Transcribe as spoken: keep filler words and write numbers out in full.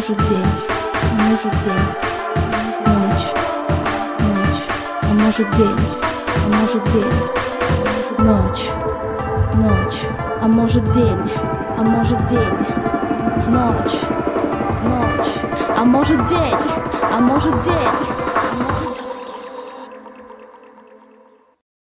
может день, а может день, ночь, ночь, а может день, а может день, ночь, ночь, а может день, а может день, ночь, ночь, а может день, а может день.